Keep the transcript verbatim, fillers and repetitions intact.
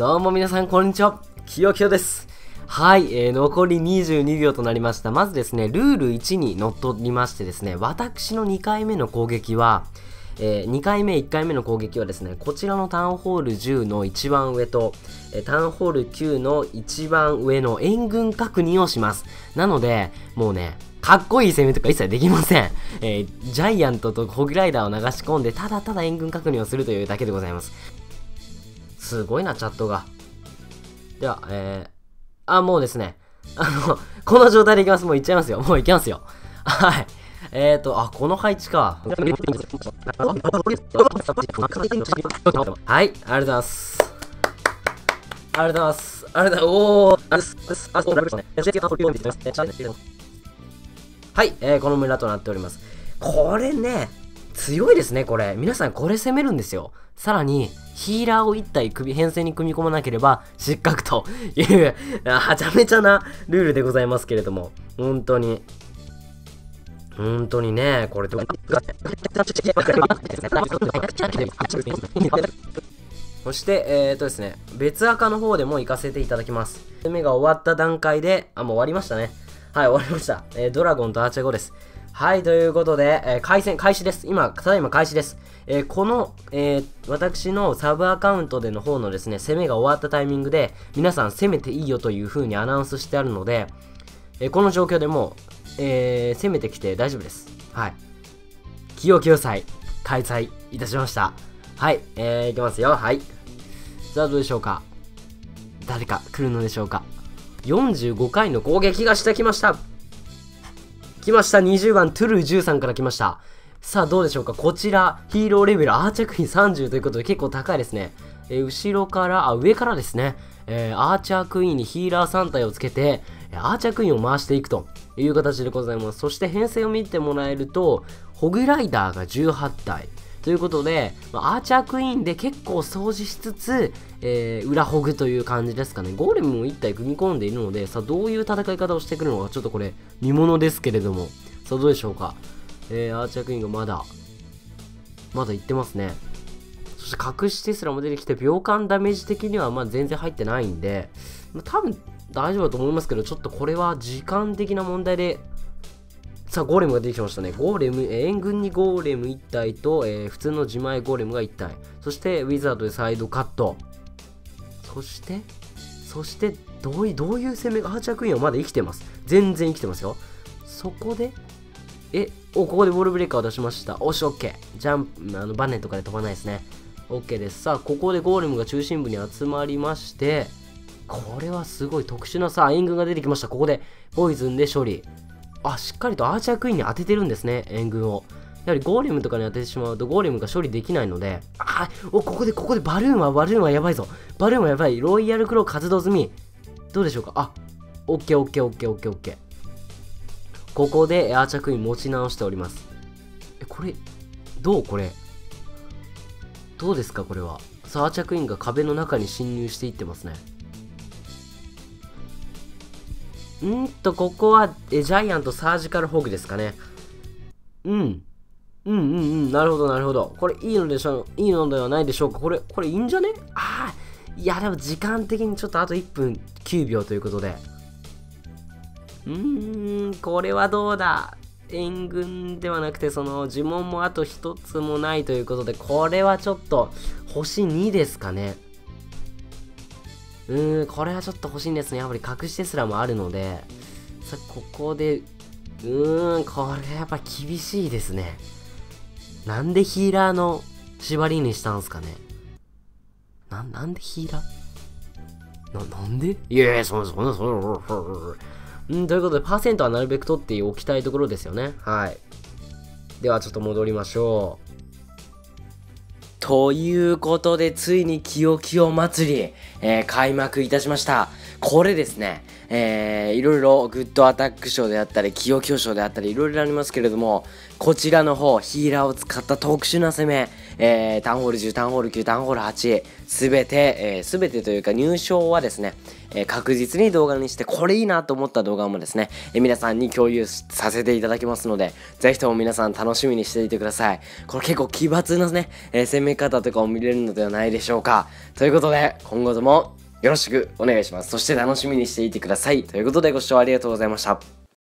どうも皆さんこんにちは、きよきよです。はい、えー、残りにじゅうにびょうとなりました。まずですね、ルールいちにのっとりましてですね、私のにかいめの攻撃は、えー、にかいめ、いっかいめの攻撃はですね、こちらのタウンホールじゅうの一番上と、えー、タウンホールきゅうの一番上の援軍確認をします。なので、もうね、かっこいい攻めとか一切できません。えー、ジャイアントとホグライダーを流し込んで、ただただ援軍確認をするというだけでございます。すごいな、チャットが。では、えー、あ、もうですね、あの、この状態でいきます。もういっちゃいますよ。もういきますよ。はい。えーと、あ、この配置か。はい、ありがとうございます。ありがとうございます。ありがとうございます。おー、はい、えー、この村となっております。これね、強いですね、これ。皆さんこれ攻めるんですよ。さらに、ヒーラーをいち体首編成に組み込まなければ失格という、はちゃめちゃなルールでございますけれども、本当に。本当にね、これと。そして、えーとですね、別赤の方でも行かせていただきます。攻めが終わった段階で、あ、もう終わりましたね。はい、終わりました。えー、ドラゴンとアーチェゴです。はい、ということで、えー、回戦、開始です。今、ただいま開始です。えー、この、えー、私のサブアカウントでの方のですね、攻めが終わったタイミングで、皆さん攻めていいよという風にアナウンスしてあるので、えー、この状況でもう、えー、攻めてきて大丈夫です。はい。きよきよ祭、開催いたしました。はい、えー、いきますよ。はい。さあ、どうでしょうか。誰か来るのでしょうか。よんじゅうごかいの攻撃がしてきました。来ました。にじゅうばん、トゥルーじゅうさんから来ました。さあ、どうでしょうか。こちら、ヒーローレベル、アーチャークイーンさんじゅうということで結構高いですね。えー、後ろから、あ、上からですね、えー、アーチャークイーンにヒーラーさん体をつけて、アーチャークイーンを回していくという形でございます。そして編成を見てもらえると、ホグライダーがじゅうはち体。ということで、アーチャークイーンで結構掃除しつつ、えー、裏ホグという感じですかね。ゴーレムもいち体組み込んでいるので、さあどういう戦い方をしてくるのか、ちょっとこれ、見ものですけれども。さあどうでしょうか。えー、アーチャークイーンがまだ、まだいってますね。そして隠しテスラも出てきて、秒間ダメージ的にはまあ全然入ってないんで、まあ、多分大丈夫だと思いますけど、ちょっとこれは時間的な問題で、さあ、ゴーレムが出てきましたね。ゴーレム、援軍にゴーレムいち体と、えー、普通の自前ゴーレムがいち体。そして、ウィザードでサイドカット。そして、そして、どういう、どういう攻めが、アーチャークイーンはまだ生きてます。全然生きてますよ。そこで、え、お、ここでボールブレーカーを出しました。おし、オッケー。ジャンプ、あの、バネとかで飛ばないですね。オッケーです。さあ、ここでゴーレムが中心部に集まりまして、これはすごい特殊なさ、援軍が出てきました。ここで、ポイズンで処理。あ、しっかりとアーチャークイーンに当ててるんですね、援軍を。やはりゴーレムとかに当ててしまうとゴーレムが処理できないので、あ、お、ここで、ここでバルーンは、バルーンはやばいぞ。バルーンはやばい。ロイヤルクロー活動済み。どうでしょうか。あ、オッケーオッケーオッケーオッケーオッケー。ここでアーチャークイーン持ち直しております。え、これ、どうこれ。どうですかこれは。さあ、アーチャークイーンが壁の中に侵入していってますね。んーと、ここはえジャイアントサージカルホグですかね。うん。うんうんうん。なるほど、なるほど。これいいのでしょう、いいのではないでしょうか。これ、これいいんじゃね。ああ、いや、でも時間的にちょっとあといっぷんきゅうびょうということで。うーん、これはどうだ。援軍ではなくて、その呪文もあと一つもないということで、これはちょっと星にですかね。うーん、これはちょっと欲しいんですね。やっぱり隠しテスラもあるので、さ、ここで、うーん、これやっぱ厳しいですね。なんでヒーラーの縛りにしたんすかね。な、なんでヒーラーな、なんでいやいや、そんな、そんな、そんな、そんな、うん、ということで、パーセントはなるべく取っておきたいところですよね。はい。では、ちょっと戻りましょう。ということで、ついにきよきよ祭り、えー、開幕いたしました。これですね、えー、いろいろグッドアタック賞であったり、きよきよ賞であったり、いろいろありますけれども、こちらの方、ヒーラーを使った特殊な攻め、えー、タウンホールじゅう、タウンホールきゅう、タウンホールはち、すべて、えー、すべてというか入賞はですね、 えー、確実に動画にしてこれいいなと思った動画もですね、えー、皆さんに共有させていただきますので、ぜひとも皆さん楽しみにしていてください。これ結構奇抜なね、えー、攻め方とかを見れるのではないでしょうか。ということで、今後ともよろしくお願いします。そして楽しみにしていてください。ということでご視聴ありがとうございました。